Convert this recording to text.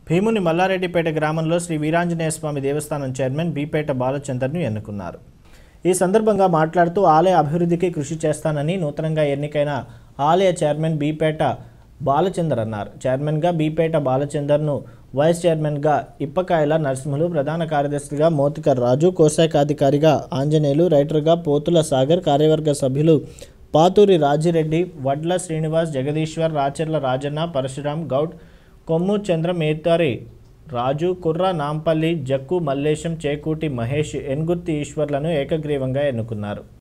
భీముని మల్లారెడ్డిపేట గ్రామంలో శ్రీ వీరాంజనేయ స్వామి దేవస్థానం చైర్మన్ బీపేట బాలచందర్ను ఎన్నుకున్నారు. ఈ సందర్భంగా మాట్లాడుతూ ఆలయ అభివృద్ధికి కృషి చేస్తానని నూతనంగా ఎన్నికైన ఆలయ చైర్మన్ బీపేట బాలచందర్ అన్నారు. చైర్మన్గా బీపేట బాలచందర్ను, వైస్ చైర్మన్గా ఇప్పకాయల నరసింహులు, ప్రధాన కార్యదర్శిగా మోతికర్ రాజు, కోశాఖాధికారిగా ఆంజనేయులు, రైటర్గా పోతుల సాగర్, కార్యవర్గ సభ్యులు పాతూరి రాజిరెడ్డి, వడ్ల శ్రీనివాస్, జగదీశ్వర్, రాచెర్ల రాజన్న, పరశురాం గౌడ్, కొమ్ము చంద్ర, మేతారి రాజు, కుర్ర నాంపల్లి, జక్కు మల్లేశం, చేకూటి మహేష్, ఎన్గుర్తి ఈశ్వర్లను ఏకగ్రీవంగా ఎన్నుకున్నారు.